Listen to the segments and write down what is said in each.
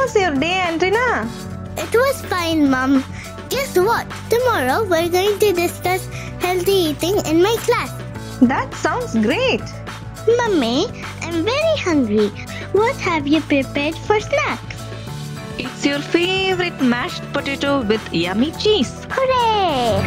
was your day, Andrina? It was fine, Mom. Guess what? Tomorrow we're going to discuss healthy eating in my class. That sounds great. Mummy, I'm very hungry. What have you prepared for snacks? It's your favorite mashed potato with yummy cheese. Hooray!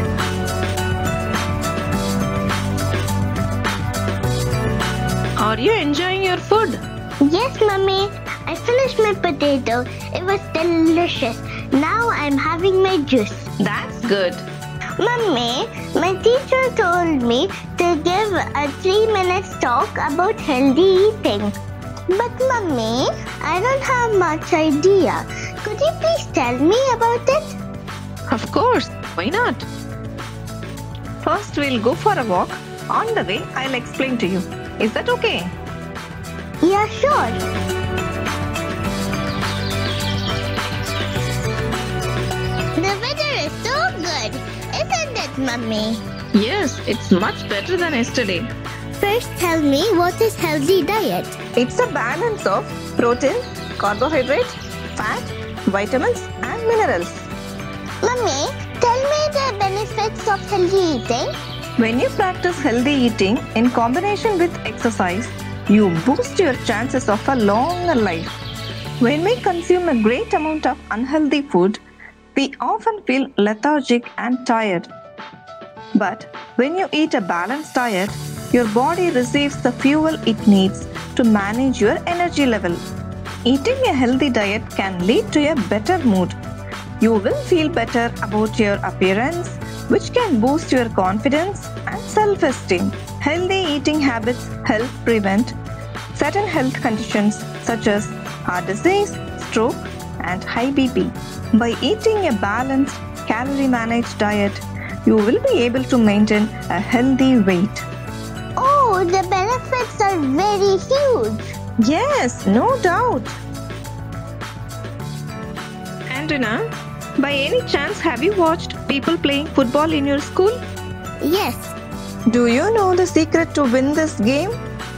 Are you enjoying your food? Yes, Mummy. I finished my potato. It was delicious. Now I'm having my juice. That's good. Mummy, my teacher told me to give a 3-minute talk about healthy eating. But Mummy, I don't have much idea. Could you please tell me about it? Of course. Why not? First, we'll go for a walk. On the way, I'll explain to you. Is that okay? Yeah, sure. The weather is so good, isn't it, Mummy? Yes, it's much better than yesterday. First, tell me what is healthy diet? It's a balance of protein, carbohydrate, fat, vitamins and minerals. Mummy, tell me the benefits of healthy eating. When you practice healthy eating in combination with exercise, you boost your chances of a longer life. When we consume a great amount of unhealthy food, we often feel lethargic and tired. But when you eat a balanced diet, your body receives the fuel it needs to manage your energy level. Eating a healthy diet can lead to a better mood. You will feel better about your appearance, which can boost your confidence and self-esteem. Healthy eating habits help prevent certain health conditions such as heart disease, stroke, and high BP. By eating a balanced, calorie-managed diet, you will be able to maintain a healthy weight. Oh, the benefits are very huge. Yes, no doubt. Andrina, by any chance have you watched people playing football in your school? Yes. Do you know the secret to win this game?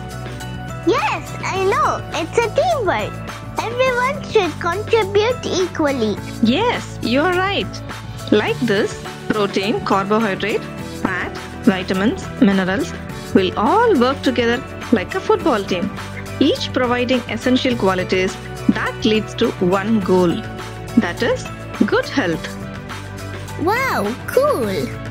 Yes, I know. It's a teamwork. Everyone should contribute equally. Yes, you are right. Like this, protein, carbohydrate, fat, vitamins, minerals will all work together like a football team, each providing essential qualities that leads to one goal. That is good health. Wow, cool.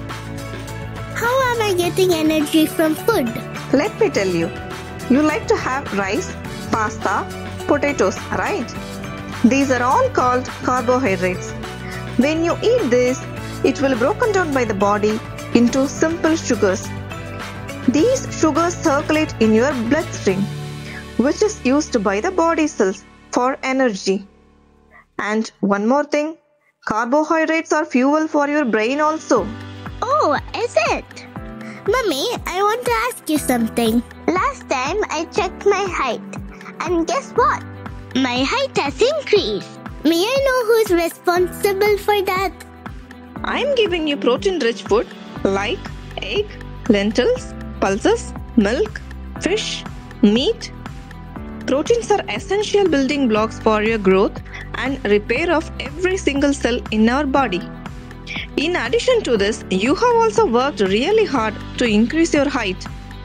How am I getting energy from food? Let me tell you. You like to have rice, pasta, potatoes, right? These are all called carbohydrates. When you eat this, it will be broken down by the body into simple sugars. These sugars circulate in your bloodstream, which is used by the body cells for energy. And one more thing, carbohydrates are fuel for your brain also. Oh, is it? Mummy, I want to ask you something. Last time I checked my height, and guess what? My height has increased. May I know who's responsible for that? I'm giving you protein-rich food like egg, lentils, pulses, milk, fish, meat. Proteins are essential building blocks for your growth and repair of every single cell in our body. In addition to this, you have also worked really hard to increase your height.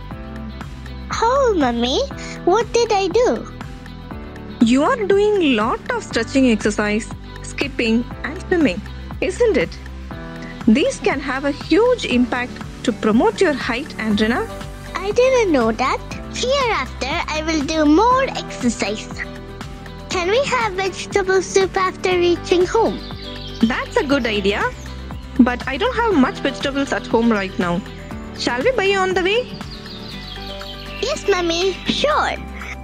How, Mummy? What did I do? You are doing lot of stretching exercise, skipping and swimming, isn't it? These can have a huge impact to promote your height, Andrina. I didn't know that. Hereafter, I will do more exercise. Can we have vegetable soup after reaching home? That's a good idea. But I don't have much vegetables at home right now. Shall we buy on the way? Yes, Mummy, sure.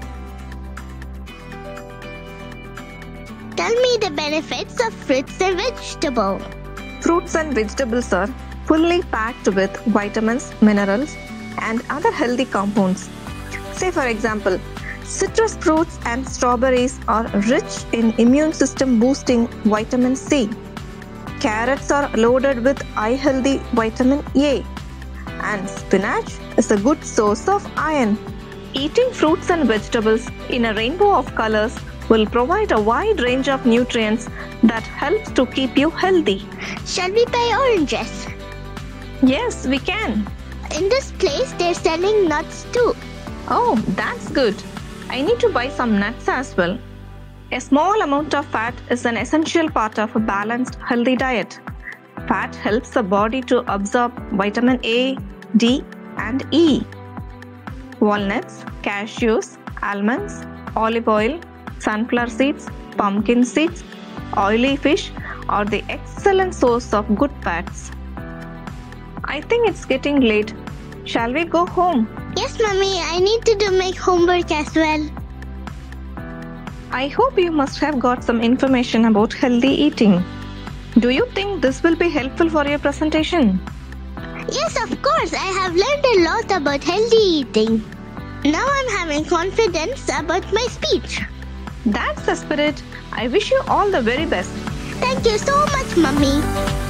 Tell me the benefits of fruits and vegetables. Fruits and vegetables are fully packed with vitamins, minerals, and other healthy compounds. Say for example, citrus fruits and strawberries are rich in immune system boosting vitamin C. Carrots are loaded with eye-healthy vitamin A. And spinach is a good source of iron. Eating fruits and vegetables in a rainbow of colors will provide a wide range of nutrients that helps to keep you healthy. Shall we buy oranges? Yes, we can. In this place, they're selling nuts too. Oh, that's good. I need to buy some nuts as well. A small amount of fat is an essential part of a balanced, healthy diet. Fat helps the body to absorb vitamin A, D, and E. Walnuts, cashews, almonds, olive oil, sunflower seeds, pumpkin seeds, oily fish are the excellent source of good fats. I think it's getting late. Shall we go home? Yes, Mummy, I need to do my homework as well. I hope you must have got some information about healthy eating. Do you think this will be helpful for your presentation? Yes, of course, I have learned a lot about healthy eating. Now I'm having confidence about my speech. That's the spirit. I wish you all the very best. Thank you so much, Mummy.